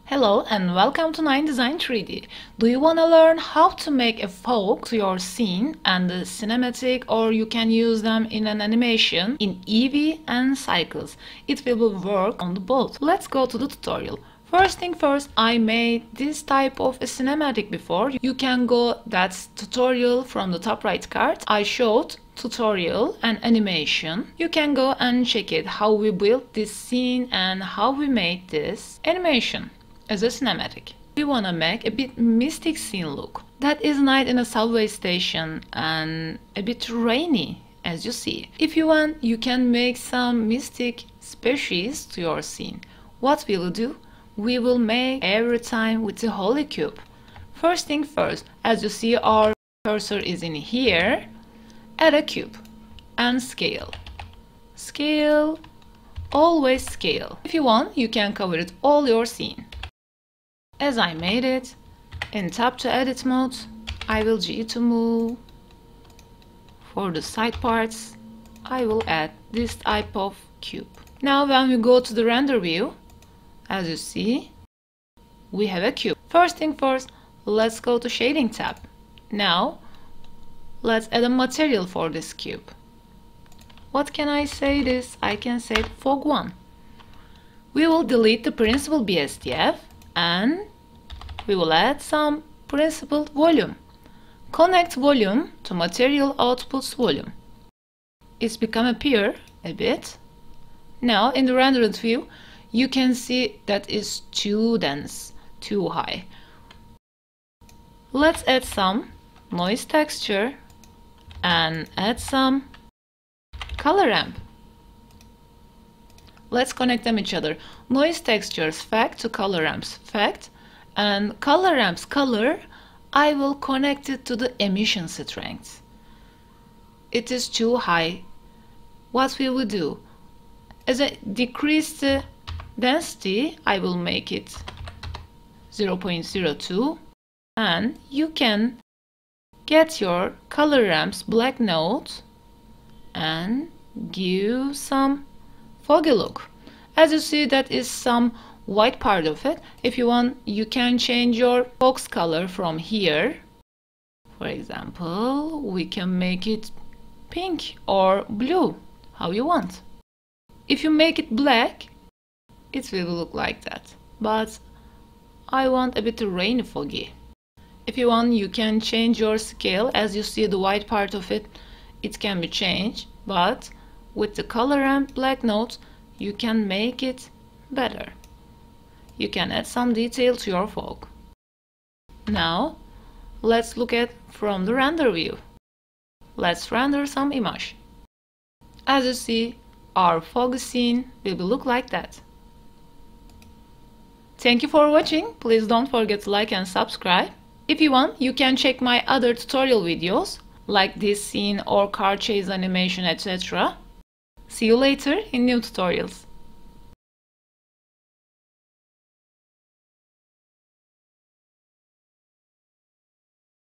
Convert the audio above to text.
Hello and welcome to 9 Design 3D. Do you want to learn how to make a fog to your scene and the cinematic, or you can use them in an animation in Eevee and Cycles? It will work on the both. Let's go to the tutorial. First thing first, I made this type of a cinematic before. You can go that tutorial from the top right card. I showed tutorial and animation. You can go and check it, how we built this scene and how we made this animation as a cinematic. We wanna make a bit mystic scene look. That is night in a subway station and a bit rainy, as you see. If you want, you can make some mystic species to your scene. What we will do? We will make every time with the holy cube. First thing first, as you see our cursor is in here, add a cube and scale. Scale, always scale. If you want, you can cover it all your scene. As I made it, in tap to edit mode, I will G to move. For the side parts, I will add this type of cube. Now when we go to the render view, as you see, we have a cube. First thing first, let's go to shading tab. Now, let's add a material for this cube. What can I say this? I can say fog 1. We will delete the principled BSDF and we will add some principled volume. Connect volume to material outputs volume. It's become appear a bit. Now in the rendered view, you can see that is too dense, too high. Let's add some noise texture and add some color ramp. Let's connect them each other. Noise textures fact to color ramps fact, and color ramps color, I will connect it to the emission strength. It is too high. What we will do? As I decrease the density, I will make it 0.02, and you can get your color ramps black note and give some foggy look. As you see, that is some white part of it. If you want, you can change your box color from here. For example, we can make it pink or blue, how you want. If you make it black, it will look like that. But I want a bit rainy foggy. If you want, you can change your scale. As you see, the white part of it, it can be changed. But with the color and black notes, you can make it better. You can add some detail to your fog. Now, let's look at from the render view. Let's render some image. As you see, our foggy scene will look like that. Thank you for watching. Please don't forget to like and subscribe. If you want, you can check my other tutorial videos like this scene or car chase animation, etc. See you later in new tutorials.